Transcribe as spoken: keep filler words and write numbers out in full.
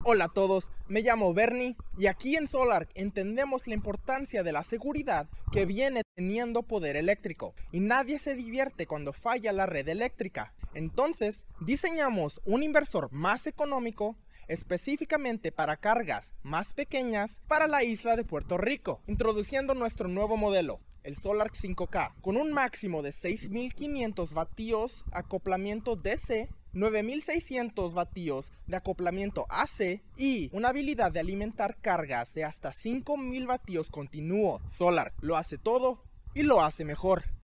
Hola a todos, me llamo Bernie y aquí en Solarc entendemos la importancia de la seguridad que viene teniendo poder eléctrico y nadie se divierte cuando falla la red eléctrica. Entonces, diseñamos un inversor más económico específicamente para cargas más pequeñas para la isla de Puerto Rico, introduciendo nuestro nuevo modelo, el Solarc cinco K, con un máximo de seis mil quinientos vatios acoplamiento D C, nueve mil seiscientos vatios de acoplamiento A C y una habilidad de alimentar cargas de hasta cinco mil vatios continuo. Solarc lo hace todo y lo hace mejor.